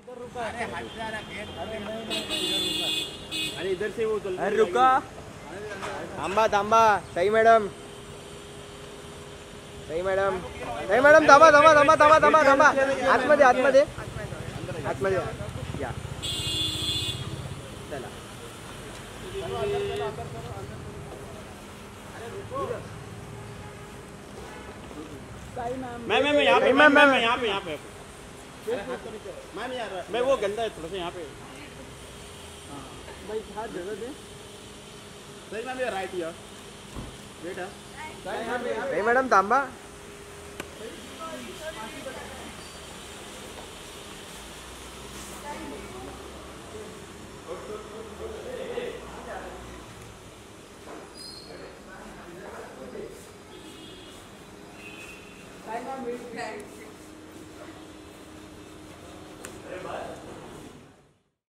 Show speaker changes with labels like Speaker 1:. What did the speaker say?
Speaker 1: अरे इधर से वो चल।
Speaker 2: अरे रुका, थांबा थांबा. Sai madam, Sai madam, Sai madam थांबा थांबा थांबा थांबा थांबा थांबा. आतमध्ये आतमध्ये आतमध्ये या. चला.
Speaker 1: मैं यहाँ पे, मैं यहाँ पे, यहाँ पे. मैं वो गंदा है थोड़ा सा यहाँ पे.
Speaker 2: भाई हाथ जगह दे.
Speaker 1: सही मैम ये राइट हियर. बेटा.
Speaker 2: सई मॅडम थांबा.
Speaker 3: Bye, mom.